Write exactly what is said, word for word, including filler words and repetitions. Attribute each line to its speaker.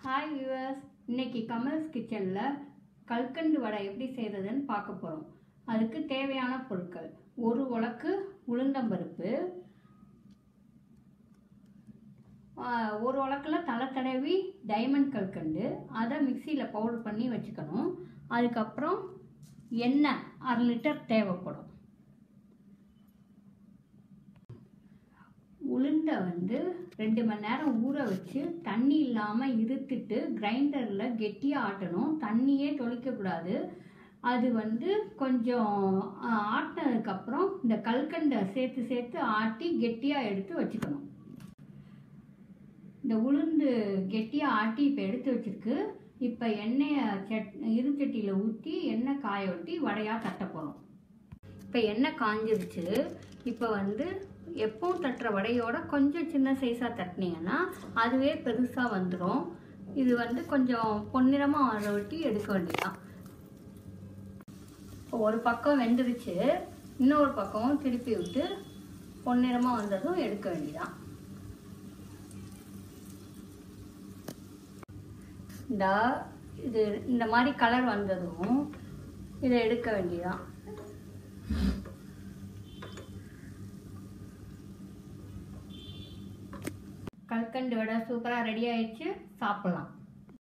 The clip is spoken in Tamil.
Speaker 1: Hi viewers, இன்னைக்கு கமல்ஸ் கிச்சன்ல கல்கண்டு வடை எப்படி செய்யறதுன்னு பார்க்க போறோம். அதுக்கு தேவையான பொருட்கள்: ஒரு உலக்கு உளுந்தம்பருப்பு, ஒரு உலக்குல தலை தடவி டைமண்ட் கல்கண்டு, அதை மிக்சியில் பவுடர் பண்ணி வச்சுக்கணும். அதுக்கப்புறம் எண்ணெய் அரை லிட்டர் தேவைப்படும். உளுந்தை வந்து ரெண்டு மணி நேரம் ஊற வச்சு தண்ணி இல்லாமல் இருத்துட்டு கிரைண்டரில் கெட்டியாக ஆட்டணும். தண்ணியே தொளிக்கக்கூடாது. அது வந்து கொஞ்சம் ஆட்டினதுக்கப்புறம் இந்த கல்கண்டை சேர்த்து சேர்த்து ஆட்டி கெட்டியாக எடுத்து வச்சுக்கணும். இந்த உளுந்து கெட்டியாக ஆட்டி இப்போ எடுத்து வச்சுருக்கு. இப்போ எண்ணெயை சட் இருச்சட்டியில் ஊற்றி எண்ணெய் காய ஊற்றி வடையாக தட்ட போகிறோம். இப்போ எண்ணெய் காஞ்சிருச்சு. இப்போ வந்து எப்பவும் தட்டுற வடையோட கொஞ்சம் சின்ன சைஸாக தட்டினீங்கன்னா அதுவே பெருசாக வந்துடும். இது வந்து கொஞ்சம் பொன்னிறமாக வர வெட்டி எடுக்க வேண்டியதான். இப்போ ஒரு பக்கம் வெந்துருச்சு, இன்னொரு பக்கம் திருப்பி விட்டு பொன்னிறமாக வந்ததும் எடுக்க வேண்டியதான். இந்த இது இந்த மாதிரி கலர் வந்ததும் இதை எடுக்க வேண்டியதான். கல்கண்டு வடை சூப்பராக ரெடி ஆயிடுச்சு. சாப்பிடலாம்.